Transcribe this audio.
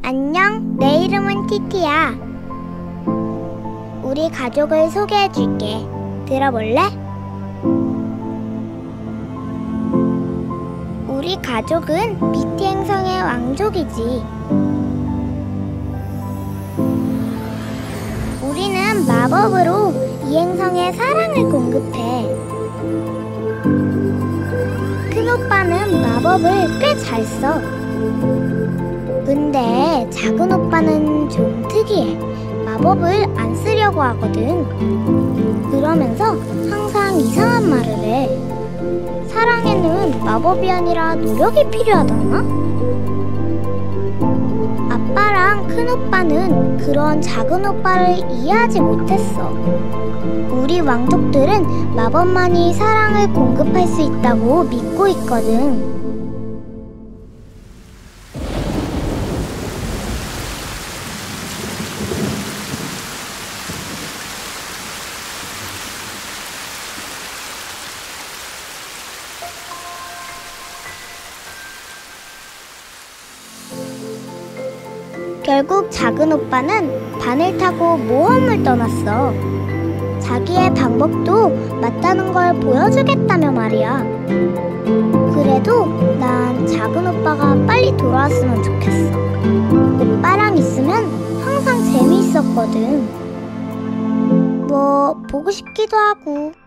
안녕, 내 이름은 티티야. 우리 가족을 소개해줄게. 들어볼래? 우리 가족은 BT 행성의 왕족이지. 우리는 마법으로 이 행성에 사랑을 공급해. 큰오빠는 마법을 꽤 잘 써. 근데 작은오빠는 좀 특이해. 마법을 안 쓰려고 하거든. 그러면서 항상 이상한 말을 해. 사랑에는 마법이 아니라 노력이 필요하다나? 아빠랑 큰오빠는 그런 작은오빠를 이해하지 못했어. 우리 왕족들은 마법만이 사랑을 공급할 수 있다고 믿고 있거든. 결국 작은 오빠는 반을 타고 모험을 떠났어. 자기의 방법도 맞다는 걸 보여주겠다며 말이야. 그래도 난 작은 오빠가 빨리 돌아왔으면 좋겠어. 오빠랑 있으면 항상 재미있었거든. 뭐 보고 싶기도 하고.